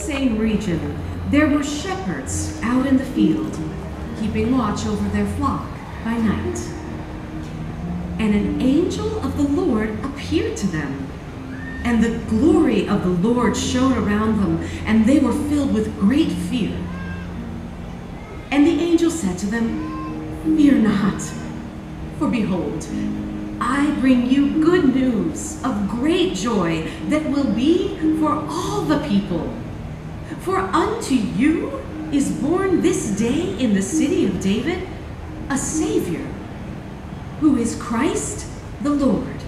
same region, there were shepherds out in the field, keeping watch over their flock by night. And an angel of the Lord appeared to them, and the glory of the Lord shone around them, and they were filled with great fear. And the angel said to them, "Fear not, for behold, I bring you good news of great joy that will be for all the people. For unto you is born this day in the city of David a Savior, who is Christ the Lord.